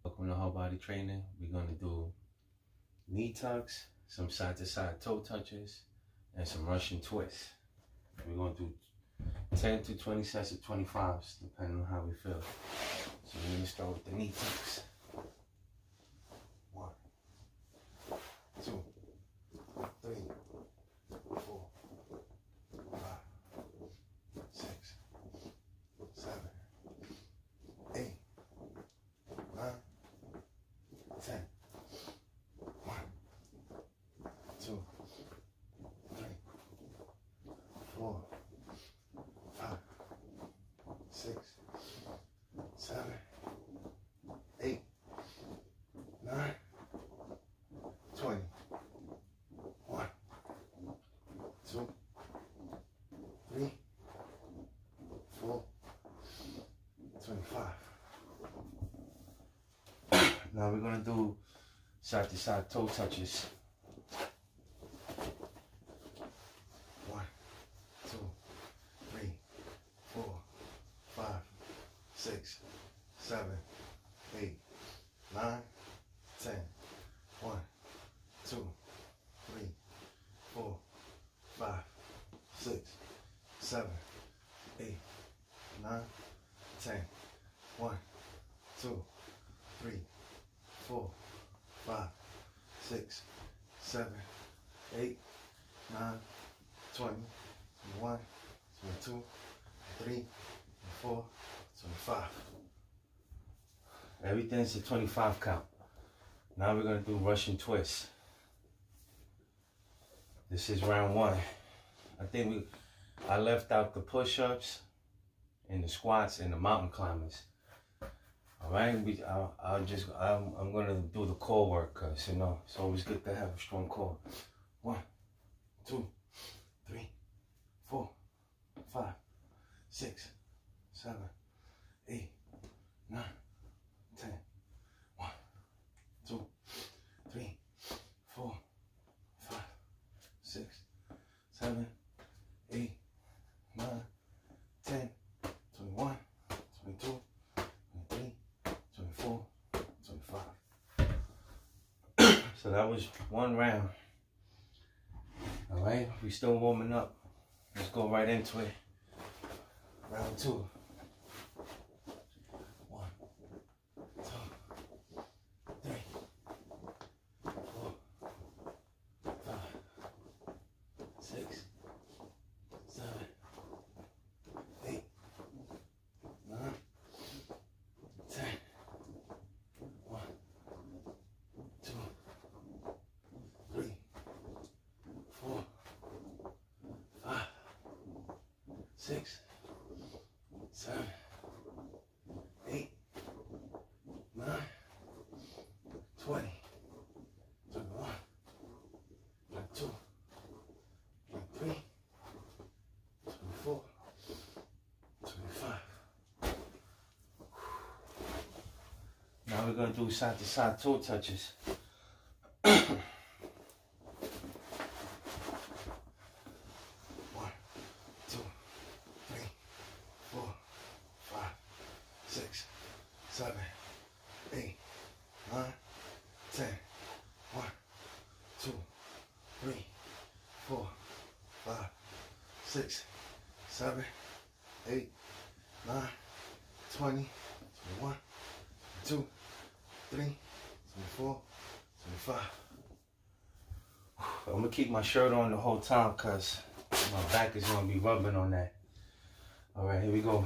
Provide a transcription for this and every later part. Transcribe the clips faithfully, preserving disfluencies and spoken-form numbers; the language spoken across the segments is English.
Welcome to hard body training. We're gonna do knee tucks, some side to side toe touches, and some Russian twists. We're gonna do ten to twenty sets of twenty-fives, depending on how we feel. So we're gonna start with the knee tucks. One, two, three, four, five, six, seven, eight, nine, ten. One, two, three, four, five, six, seven, eight, nine, twenty. One, two, three, four, twenty-five. Now we're gonna do side to side toe touches. One, two, three, four, five, six, seven, eight, nine, ten. One, two, three, four, five, six, seven, eight, nine, ten. One, two, three, four, five, six, seven, eight, nine, twenty, twenty-one, twenty-two, twenty-three, twenty-four, twenty-five. Everything's a twenty-five count. Now we're gonna do Russian twists. This is round one. I think we, I left out the push-ups and the squats and the mountain climbers. All right, we, I'll, I'll just, I'm, I'm gonna do the core work, cause you know it's always good to have a strong core. One, two, three, four, five, six, seven, eight, nine, ten. One, two, three, four, five, six, seven, eight, nine, ten, twenty-one, twenty-two, twenty-three, twenty-four, twenty-five. So that was one round. All right, we still warming up. Let's go right into it. Round two. One, two, three, four, five, six, seven, eight, nine, ten. One, two, three, four, five, six, seven, eight, nine, twenty, twenty-one, twenty-two, twenty-three, twenty-four, twenty-five. Now we're gonna do side to side toe touches. One, two, three, four, five, six, seven, eight, nine, ten. One, two, three, four, five, six, seven, eight, nine, twenty, twenty-one, twenty-two, twenty-three, twenty-four, twenty-five. I'm gonna keep my shirt on the whole time because my back is gonna be rubbing on that. All right, here we go.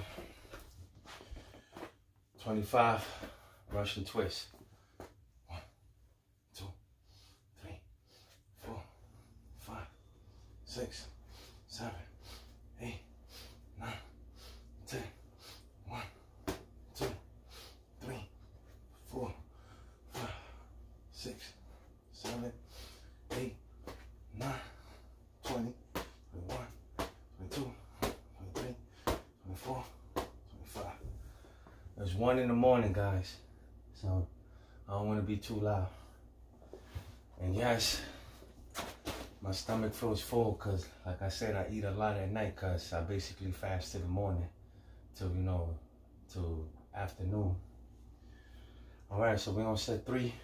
twenty-five Russian twists. One, two, three, four, five, six, seven, eight, nine, ten. One, two, three, four, five, six, seven, eight, nine, twenty, twenty-one, twenty-two, twenty-three, twenty-four, twenty-five. It's one in the morning, guys, so I don't want to be too loud. And yes, my stomach feels full because, like I said, I eat a lot at night because I basically fast to the morning till, you know, till afternoon. All right, so we're gonna set three.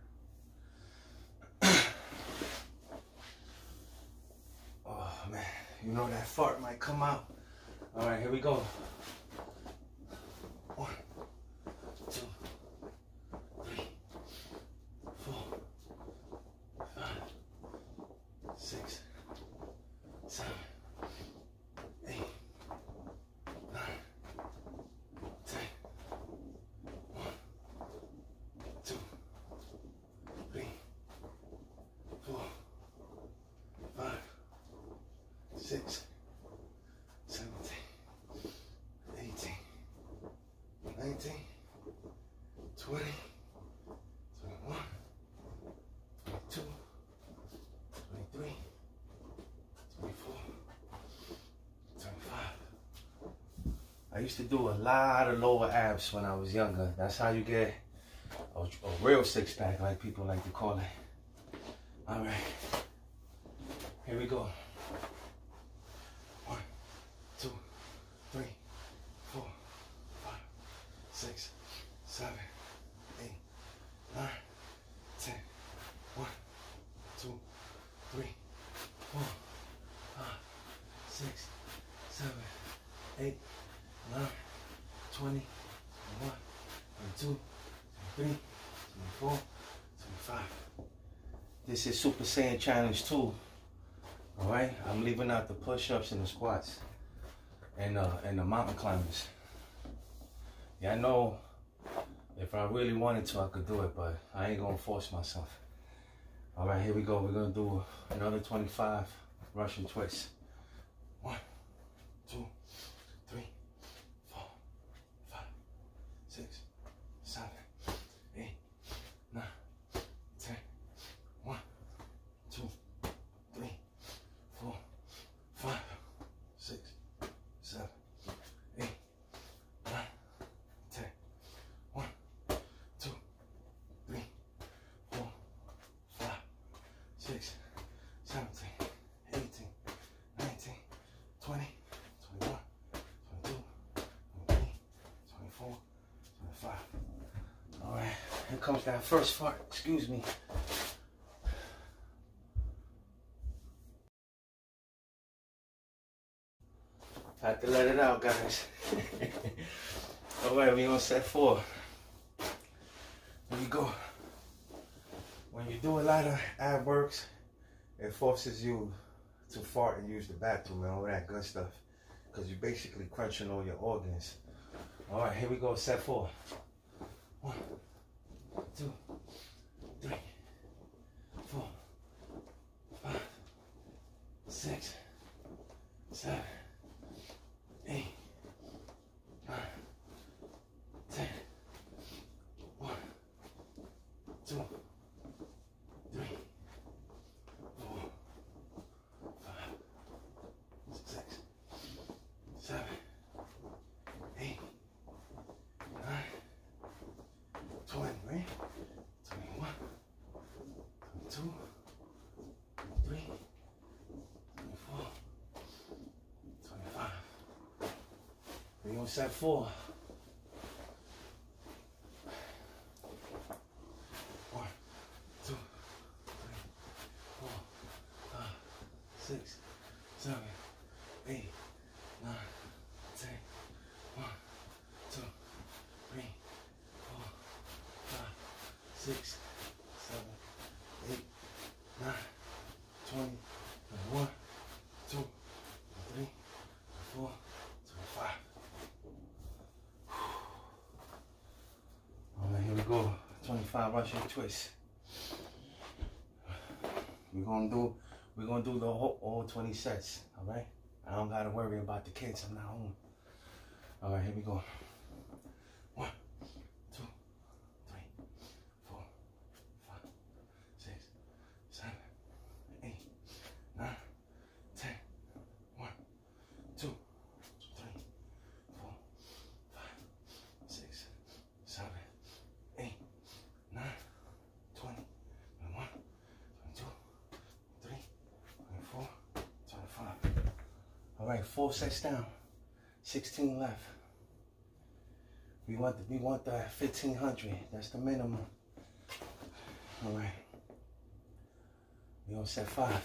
Oh man, you know that fart might come out. All right, here we go. One, two, three, four, five, six, seven, eight, nine, ten. One, two, three, four, five, six, seventeen, eighteen, nineteen, twenty, twenty-one, twenty-two, twenty-three, twenty-four, twenty-five. I used to do a lot of lower abs when I was younger. That's how you get a, a real six pack, like people like to call it. All right, here we go. One, two, three, four, five, six, seven, eight, nine, ten. One, two, three, four, five, six, seven, eight, nine, twenty, twenty-one, twenty-two, twenty-three, twenty-four, twenty-five. This is Super Saiyan Challenge two. All right, I'm leaving out the push-ups and the squats and uh, and the mountain climbers. Yeah, I know if I really wanted to, I could do it, but I ain't gonna force myself. All right, here we go. We're gonna do another twenty-five Russian twists. One, two, three, four, five, six, seven, eight, nine, ten. One, two, three, four, five, six, seven, eight, nine, ten. One, two, three, four, five, six, seventeen, eighteen, nineteen, twenty, twenty-one, twenty-two, twenty-three, twenty-four, twenty-five. All right, here comes that first fart. Excuse me. I have to let it out, guys. All right, we're on set four. Here we go. When you do a lot of ab works, it forces you to fart and use the bathroom and all that good stuff, because you're basically crunching all your organs. All right, here we go, set four. One, two, three, four, five, six, seven, eight, nine, ten. One, two, three, four, five, six, seven, eight, nine, twenty, right? twenty-one, twenty-two, twenty-three, twenty-four, twenty-five. We're on set four. One, two, three, four, five, six, seven, eight, nine, ten. One, two, three, four, five, six, seven, eight, nine, twenty, twenty-one, two, three, four, twenty-five. All right, here we go. twenty-five Russian twists. We're gonna do we're gonna do the whole all twenty sets. All right. I don't gotta worry about the kids. I'm not home. All right, here we go. One, two, three, four, five, six, seven, eight, nine, ten. One, two, three, four, five, six, seven, eight, nine, twenty, twenty-one, twenty-two, twenty-three, twenty-four, twenty-five. All right, four sets down, sixteen left. We want the, we want the fifteen hundred. That's the minimum. All right. We on set five.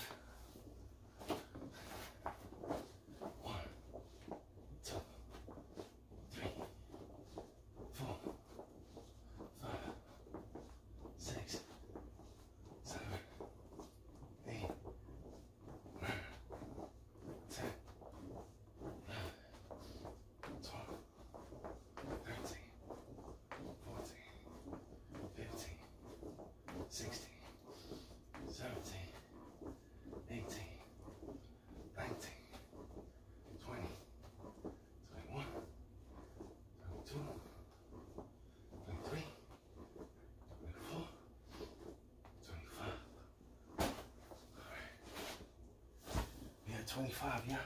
twenty-five, yeah.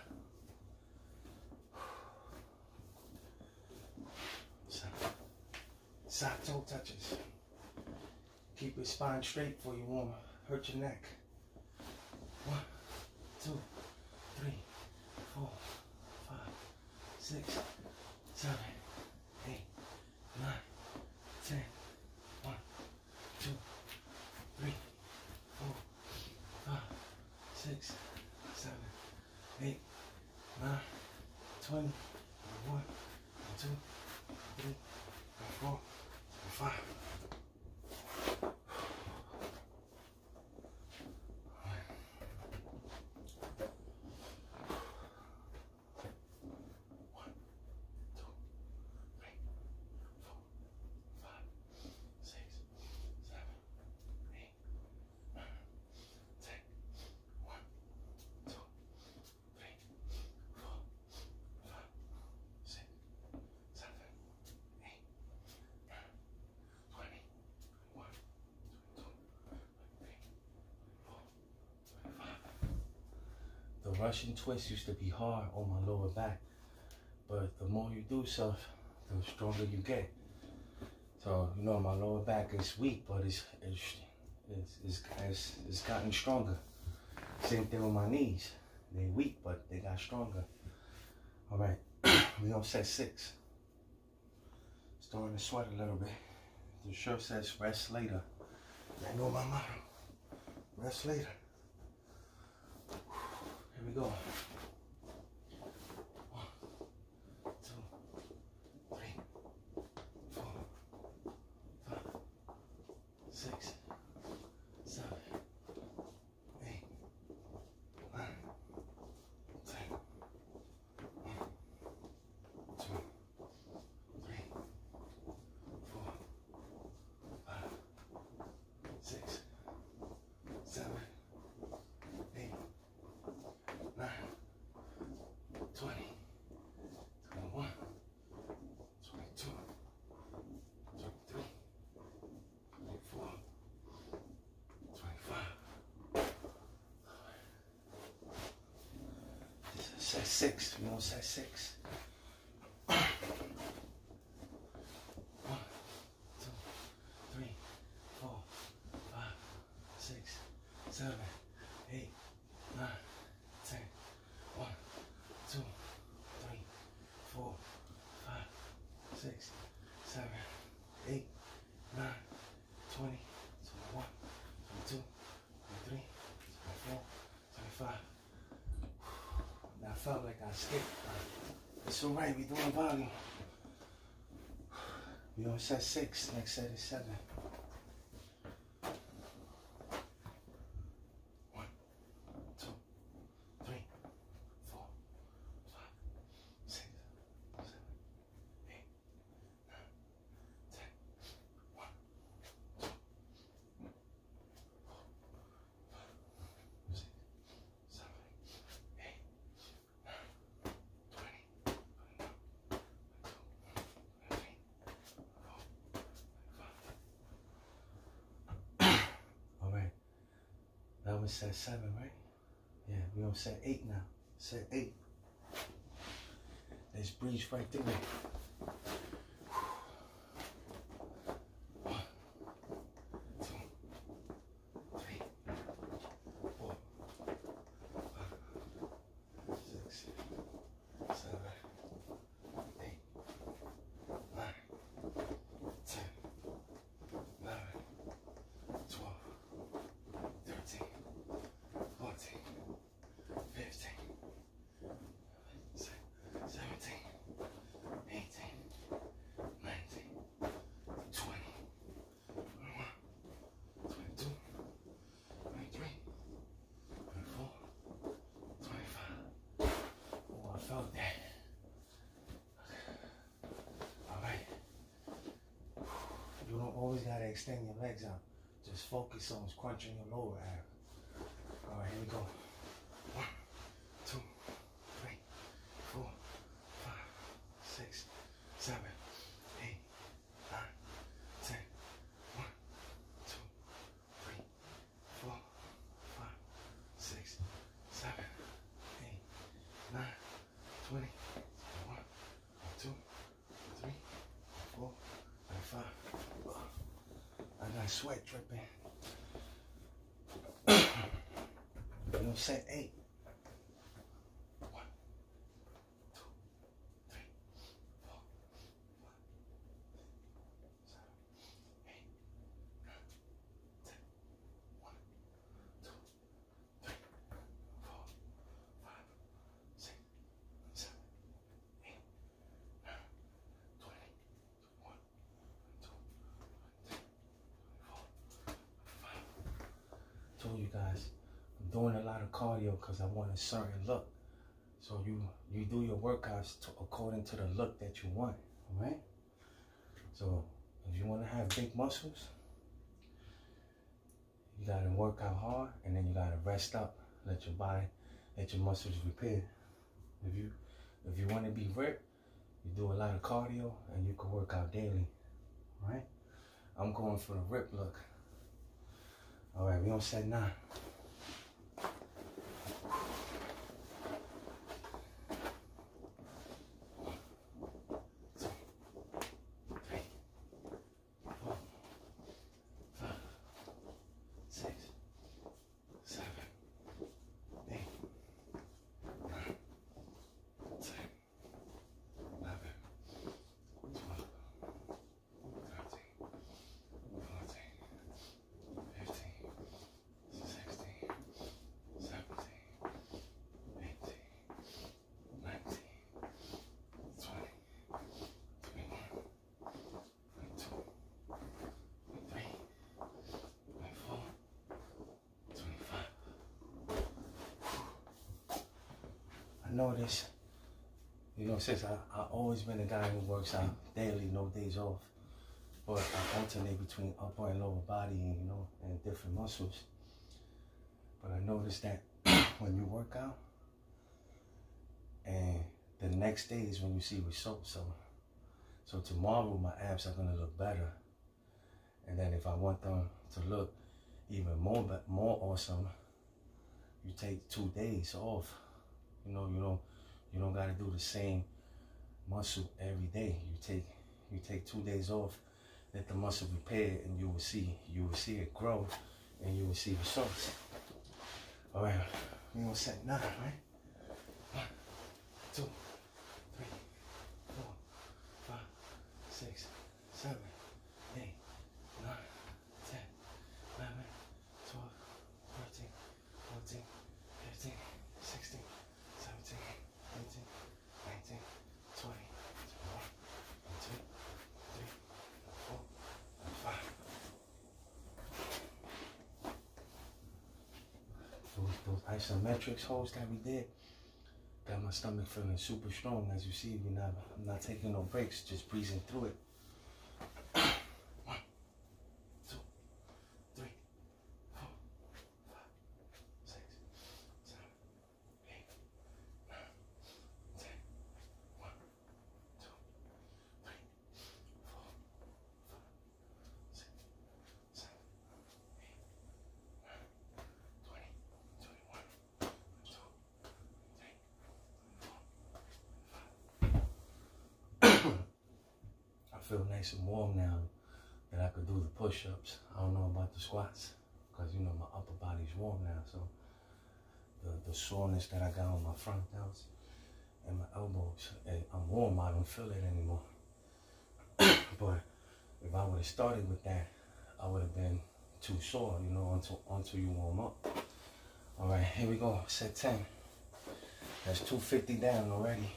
Side toe touches. Keep your spine straight before you want to hurt your neck. One, two, three, four, five, six, seven, eight, nine, ten. One, two, three, four, five, six, seven, eight, nine, twenty, one, two, three, four, five. The Russian twist used to be hard on my lower back, but the more you do stuff, the stronger you get. So, you know, my lower back is weak, but it's it's it's, it's, it's, it's gotten stronger. Same thing with my knees. They're weak, but they got stronger. All right, we on set six. Starting to sweat a little bit. The shirt says rest later. I know my motto. Rest later. Here we go. One, two, three, four, five, six, seven, eight, nine, ten. One, two, three, four, five, six, seven, eight, nine, twenty, twenty-one, twenty-two, twenty-three, twenty-four, twenty-five. This is set six. We on set six. One, two, three, four, five, six, seven, eight, nine, ten. One, two, three, four, five, six, seven, eight, nine, twenty, twenty-one, twenty-two, twenty-three, twenty-four, twenty-five. That felt like I skipped. It's alright, we doing volume. We on set six, next set is seven. One, two, three, four, five, six, seven, eight, nine, ten. One, two, four, five, six, seven, eight, nine, twenty, twenty-one, twenty-two, twenty-three, twenty-four, twenty-five. All right. That was set seven, right? Yeah, we on set eight now. Set eight. Let's breeze right through it. One, two, three, four, five, six, seven, eight, nine, always gotta extend your legs out. Just focus on crunching your lower ab. All right, here we go. One, two, three, four, five, six, seven, eight, nine, ten. One, two, three, four, five, six, seven, eight, nine, twenty. One, two, three, four, and five. I got sweat dripping. You know, set eight. One, two, three, four, five, seven, eight, nine, ten. One, two, three, four, five, six, seven, eight, nine, twenty. One, two, three, four, five. Told you guys. Doing a lot of cardio because I want a certain look. So you you do your workouts to, according to the look that you want, all right? So if you want to have big muscles, you got to work out hard, and then you got to rest up, let your body, let your muscles repair. If you if you want to be ripped, you do a lot of cardio, and you can work out daily, all right? I'm going for the rip look. All right, we on set nine. Notice, you know, since I, I've always been a guy who works out daily, no days off, but I alternate between upper and lower body, and, you know, and different muscles. But I noticed that when you work out, and the next day is when you see results. So, so tomorrow my abs are gonna look better, and then if I want them to look even more, more awesome, you take two days off. You know, you don't, you don't got to do the same muscle every day. You take, you take two days off, let the muscle repair, and you will see, you will see it grow, and you will see results. All right, we gonna set nine, right? One, two, three, four, five, six, seven, eight, nine, ten, eleven, twelve, thirteen, fourteen, fifteen, sixteen. seventeen, eighteen, nineteen, twenty, twenty-one, twenty-two, twenty-three, twenty-four, twenty-five. Those, those isometrics holds that we did got my stomach feeling super strong. As you see, we're not, I'm not taking no breaks, just breezing through it. One, two, three, four, five, six, seven, eight, nine, ten. One, two, three, four, five, six, seven, eight, nine, twenty, twenty-one, twenty-two, twenty-three, twenty-four, I feel nice and warm now that I could do the push-ups. I don't know about the squats because, you know, my upper body's warm now. So the, the soreness that I got on my front delts and my elbows, I'm warm. I don't feel it anymore. But if I would have started with that, I would have been too sore, you know, until, until you warm up. All right, here we go, set ten. That's two fifty down already.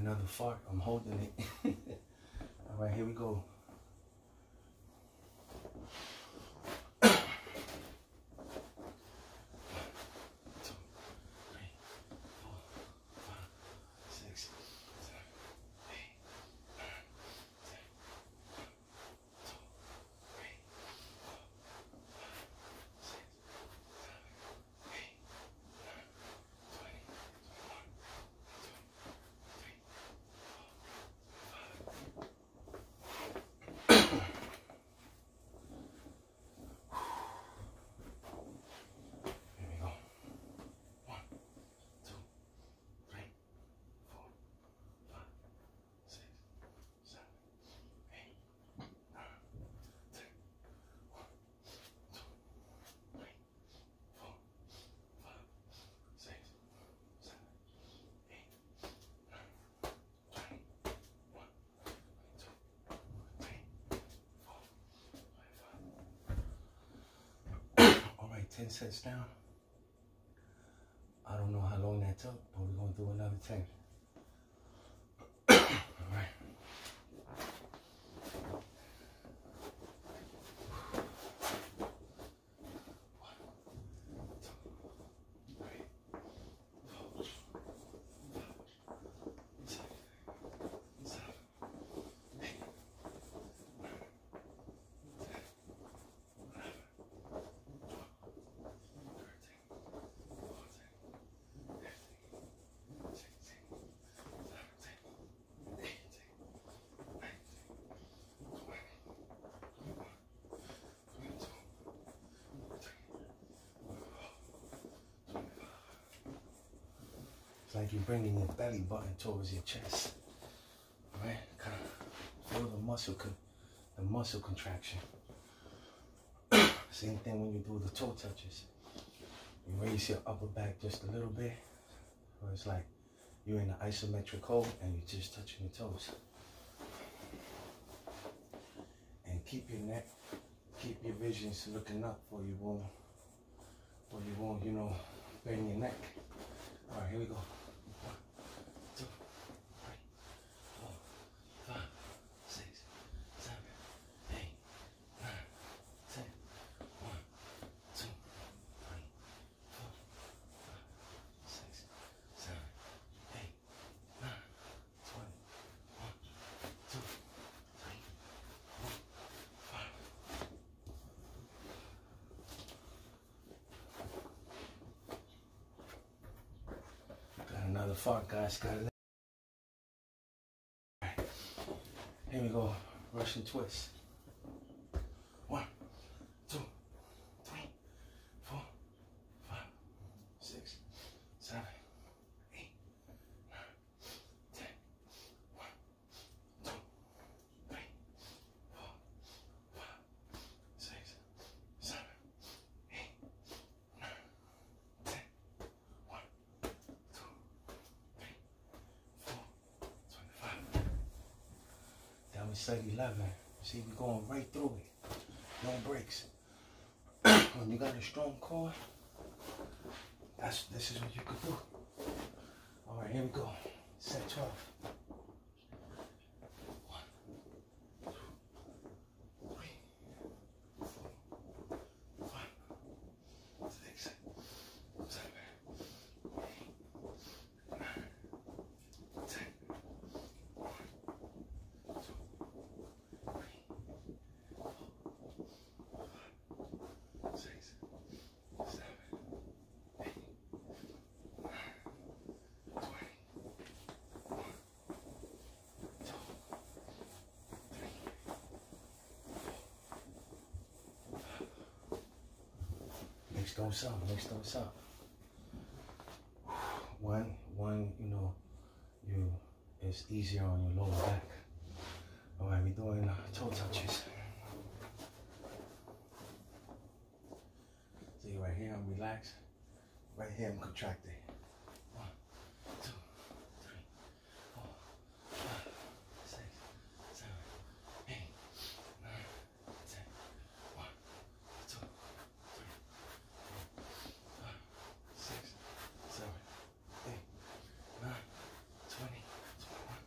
another fart. I'm holding it. All right, here we go. ten sets down. I don't know how long that took, but we're going to do another ten. All right. It's like you're bringing your belly button towards your chest. All right? Kind of feel the muscle, con the muscle contraction. Same thing when you do the toe touches. You raise your upper back just a little bit. So it's like you're in an isometric hold and you're just touching your toes. And keep your neck, keep your visions looking up, or you won't, or you won't, you know, bend your neck. All right, here we go. One, two, three, four, five, six, seven, eight, nine, ten. One, two, three, four, five, six, seven, eight, nine, twenty. One, two, three, four, five. Another fart, guys. Got it. Right. Here we go. Russian twist. One, two, three, four, five, six, seven, eight, nine, ten. One, two, three, four, five, six, seven, eight, nine, ten. One, two. Down we set eleven. See, we're going right through it. No breaks. When you got a strong core, that's this is what you could do. All right, here we go. Set twelve. One, two, three, four, five, six, seven, eight, nine, ten. Mix those up, mix those up. One, one, you know, you it's easier on your lower back. All right, we're doing uh, toe touches. See right here, I'm relaxed. Right here, I'm contracted. One, two, three, four, five, six, seven, eight, nine, ten. One, two, three, four, five, six, seven, eight, nine, twenty, twenty-one,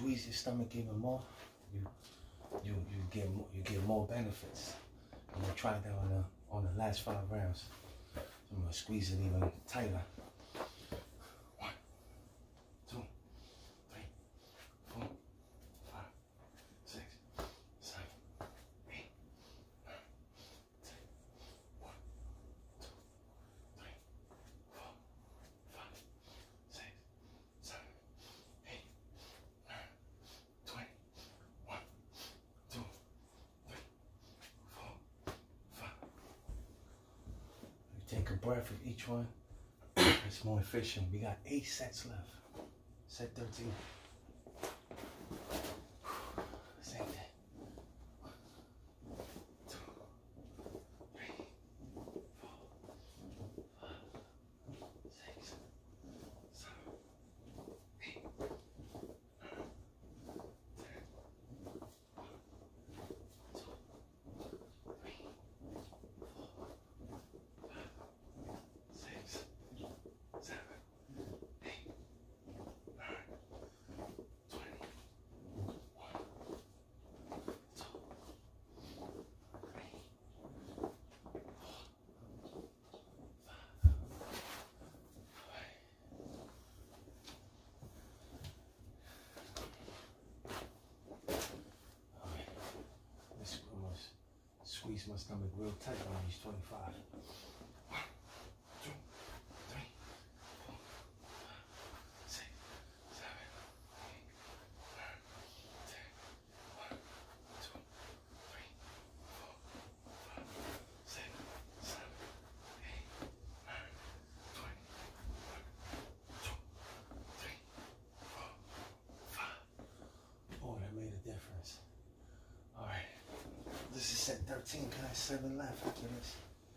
squeeze your stomach even more, you you you get more, you get more benefits. I'm gonna try that on the on the last five rounds. I'm gonna squeeze it even tighter. One, two, three, four, five, six, seven, eight, nine, ten. One, two, three, four, five, six, seven, eight, nine, twenty. One, two, three, four, five. You take a breath of each one. It's more efficient. We got eight sets left. Set thirteen. Same thing. One, two, three, four, five, six, seven, eight, nine, ten. One, two, three, four, five, six, seven, eight, nine, twenty. One, two, three, four, five. All right. This must squeeze my stomach real tight on these twenty-five. One, two, three, four, five, six, seven, eight, nine, ten. One, two, three, four, five, six, seven, eight, nine, twenty. One, two, three, four, five. Oh, that made a difference. All right. This is set thirteen. Can I have seven left after this?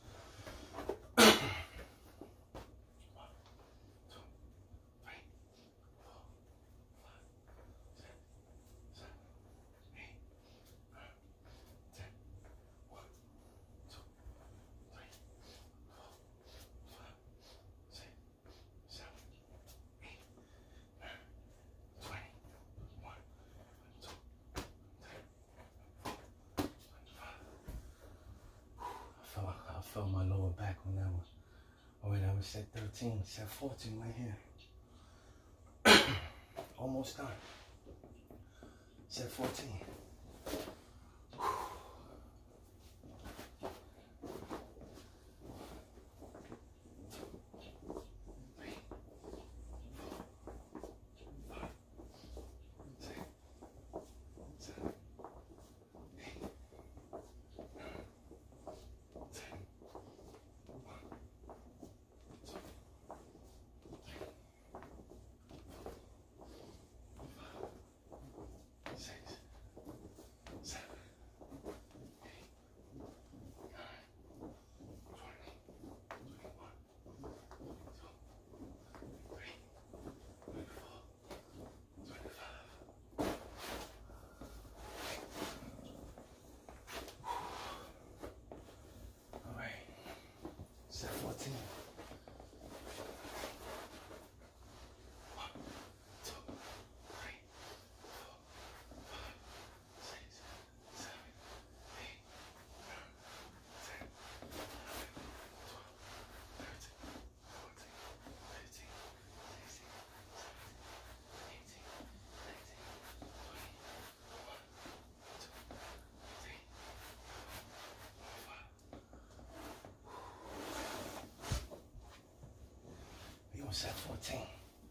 One, two, three, four, five, six, seven, eight, nine, ten. One, two, three, four, five, six, seven, eight, nine, twenty. One, two, three, four, twenty-five. I felt, I felt my lower back on that one. Oh wait, I was set thirteen, set fourteen right here. Almost done. Set fourteen. Three, four, five, six, seven, eight, nine, ten. One, two, three, four, five, six, seven, eight, nine, twenty, twenty-one, twenty-two, twenty-three, twenty-four, twenty-five. All right, set fourteen. One, two, three, four, five, six, seven, eight, nine, ten, eleven, twelve, thirteen, fourteen, fifteen, sixteen, seventeen, eighteen, nineteen, twenty, one, two, three, four, five. We on set fourteen.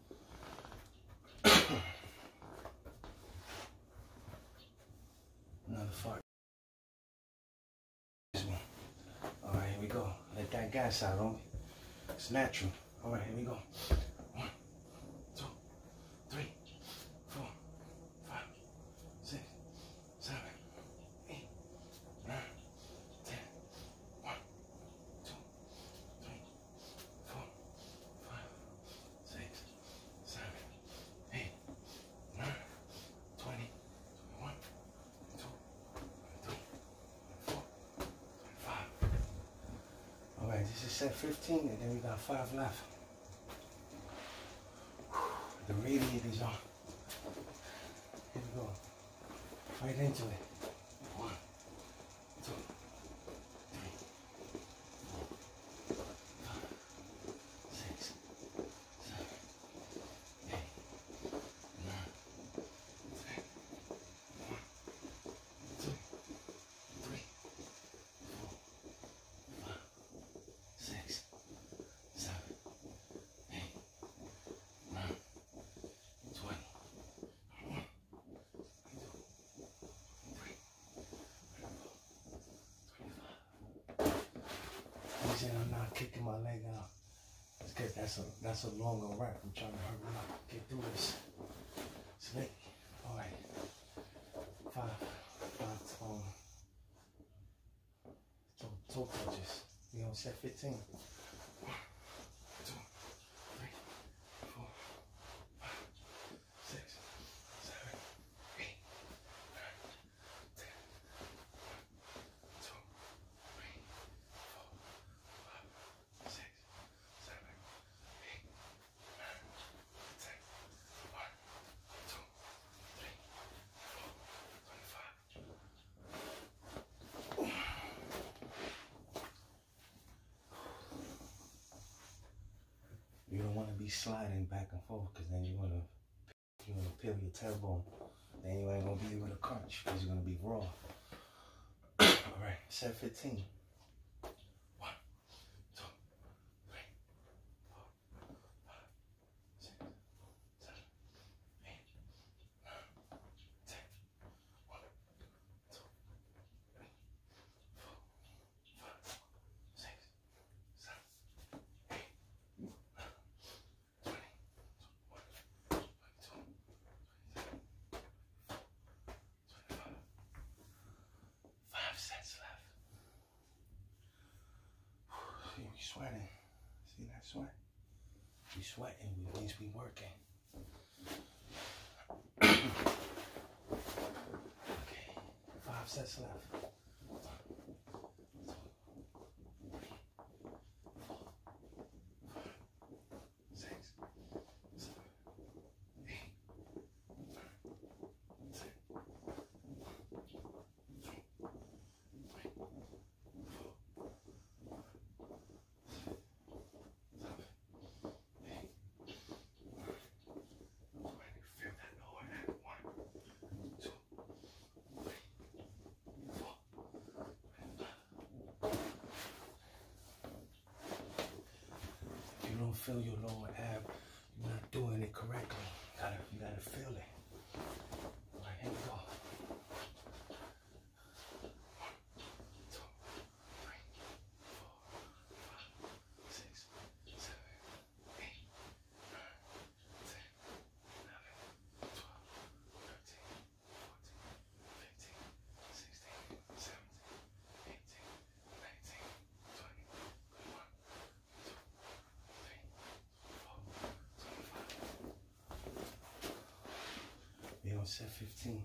Another fart. Excuse me. All right, here we go. Let that gas out on me. It's natural. All right, here we go. One, two, three, four, five, six, seven, eight, nine, ten. One, two, three, four, five, six, seven, eight, nine, twenty, twenty-one, twenty-two, twenty-three, twenty-four, twenty-five. All right, this is set fifteen, and then we got five left. The radiator's on. Here we go. Right into it. One, two, three, four, five, six, seven, eight, nine, ten. One, two, three, four, five, six, seven, eight, nine, twenty. I'm not kicking my leg out. It's because that's a that's a longer rap. I'm trying to hurry up, get through this. Slick. All right. Five, five, um, toe, toe touches. We on set fifteen. One, two, three, four, five, six, seven, eight, nine, ten. One, two, three, four, five, six, seven, eight, nine, ten. One, two, three, four, twenty-five. You don't want to be sliding back and forth because then you're gonna you're gonna peel your tailbone. Then you ain't gonna be able to crunch because you're gonna be raw. All right, set fifteen. One, two, three, four, five, six, seven, eight, nine, ten. One, two, three, four, five, six, seven, eight, nine, twenty. One, twenty-two, twenty-three, twenty-five. Five sets left. See, we sweating. See that sweat? We sweating, which means we working. Okay, five sets left. One, two, three, four, five, six, seven, eight, nine, ten. One, two, three, four, five, seven, eight, nine, twenty. Feel that lower end. One, two, three, four, five. If you don't feel your lower ab, you're not doing it correctly. You gotta, you gotta feel it. All right, here we go. One, two, three, four, five, six, seven, eight, nine, ten, eleven, twelve, thirteen, fourteen, fifteen, sixteen, seventeen, eighteen, nineteen, twenty, twenty-one, twenty-two, twenty-three, twenty-four, twenty-five. We on set fifteen.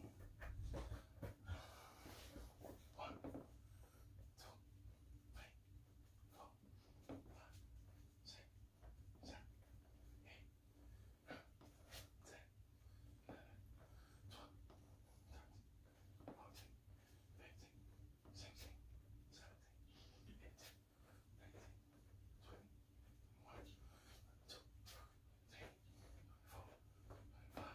One, two, three, four, five, six, seven, eight, nine, ten, eleven, twelve, thirteen, fourteen, fifteen, sixteen, seventeen, eighteen, nineteen, twenty, twenty-one, twenty-two, twenty-three, twenty-four, twenty-five.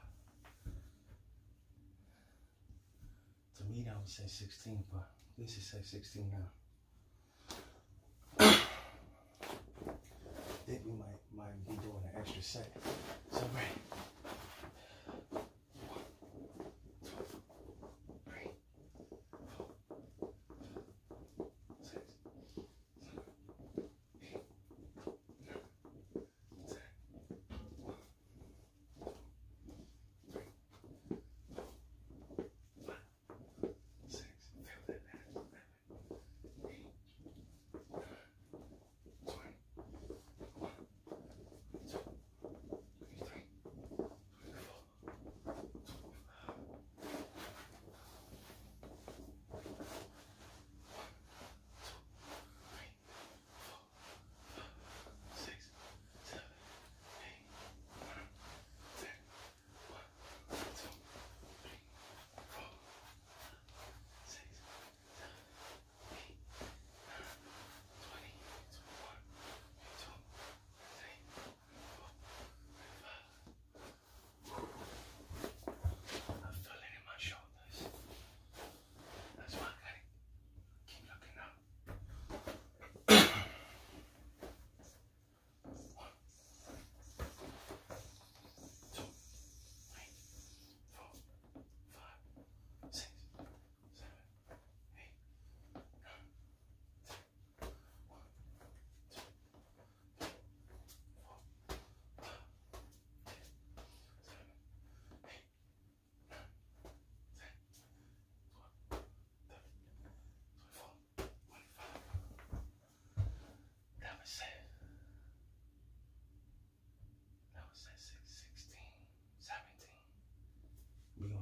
To me, that would say sixteen, but this is say sixteen now. I think we might might be doing an extra set. So ready. One, two, three, four, five, six, seven, eight, nine, ten. One, two, three, four, five, six. Feel that last. Seven, eight, nine, twenty. One, two, three,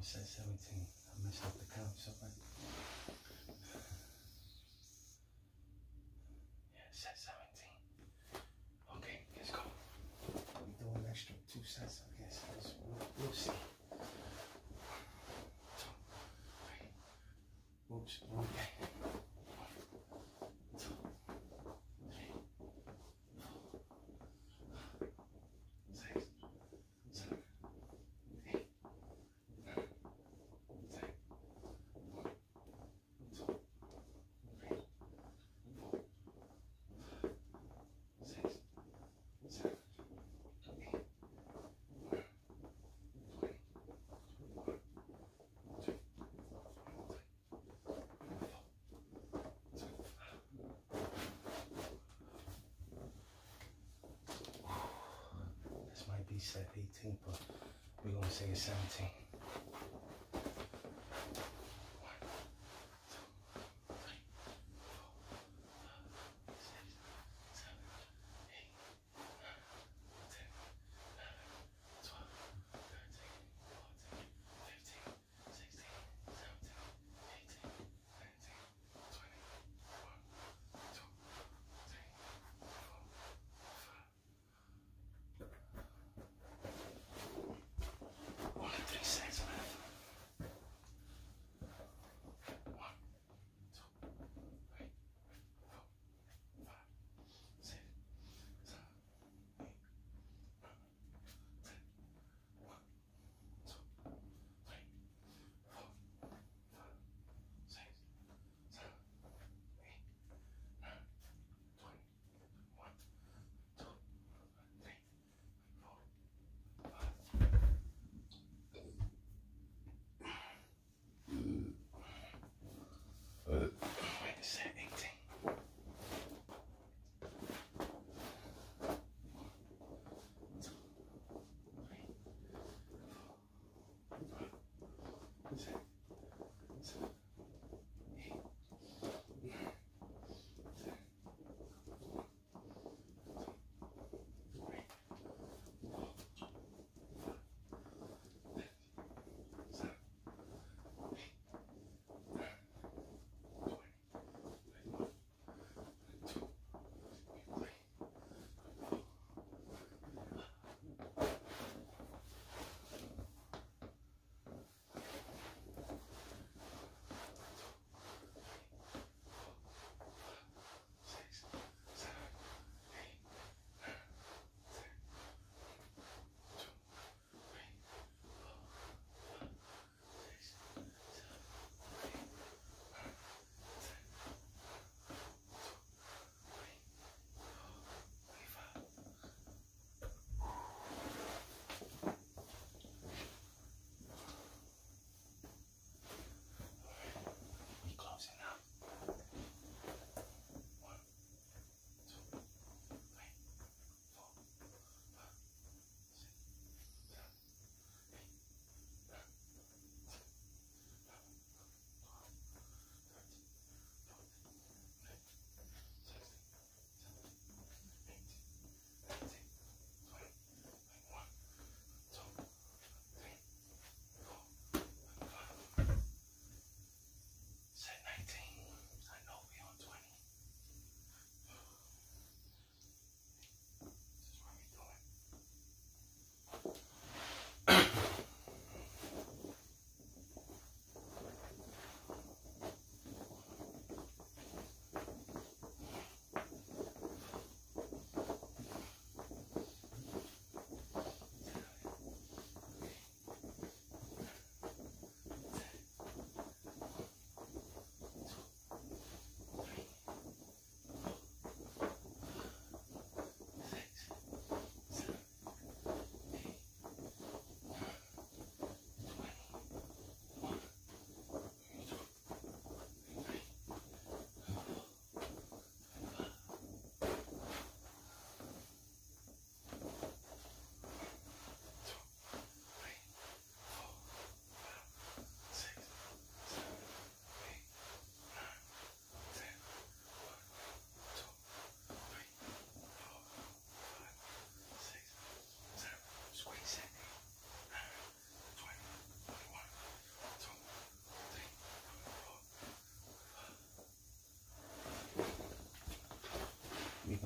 said seventeen. I messed up the count, so I... Yeah, it said seventeen. Okay, let's go. We do an extra two sets, I guess. We'll, we'll see. Oops, okay. He said eighteen, but we're gonna say it's seventeen. One, three, seven.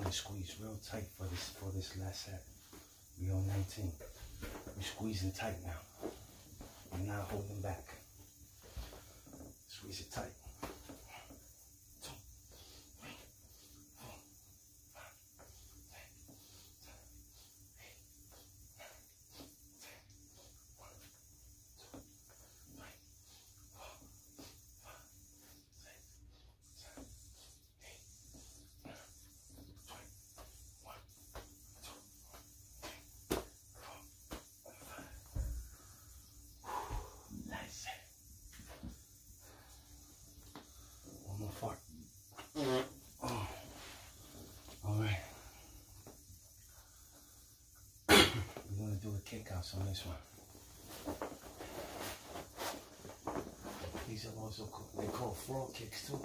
gotta squeeze real tight for this for this last set. We on nineteen. We're squeezing tight now. We're not holding back. Squeeze it tight. Two, three, four, five, six, seven, eight, nine, ten, one, two, three, four, five, six, seven, eight, nine, twenty, one, two, three, four, five. That's it. One more fart. Oh. All right. We're gonna do a kick outs on this one. These are also called, they call frog kicks too.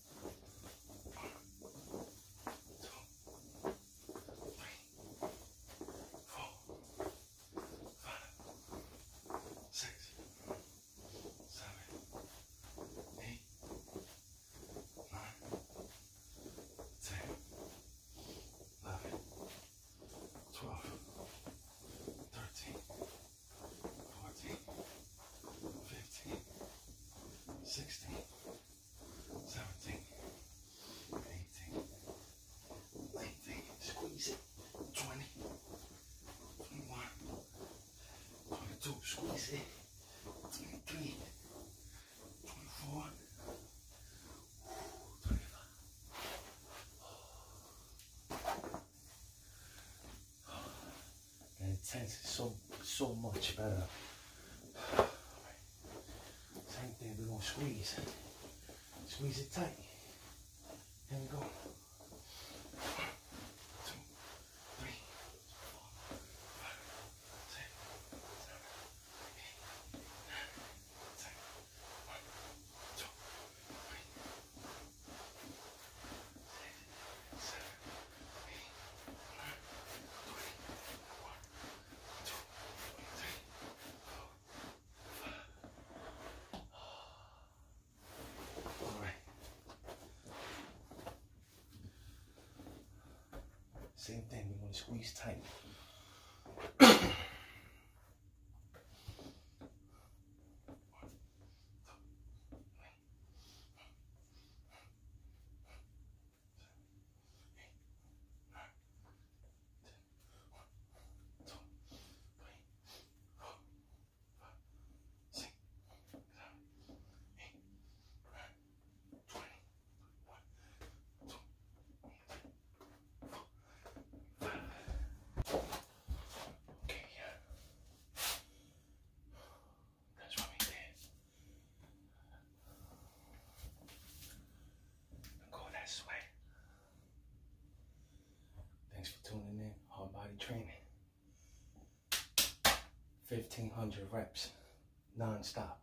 sixteen, seventeen, eighteen, nineteen, squeeze it, twenty, twenty-one, twenty-two, squeeze it, twenty-three, twenty-four, twenty-five. And intense is so, so much better. Same thing, we're gonna squeeze. Squeeze it tight. Here we go. One, two, three, four, five, six, seven, eight, nine, ten. One, two, three, six, seven, eight, nine, twenty. One, two, three, four, five. All right. Same thing, we're gonna squeeze tight. Thanks for tuning in. Hard body training. fifteen hundred reps, non-stop.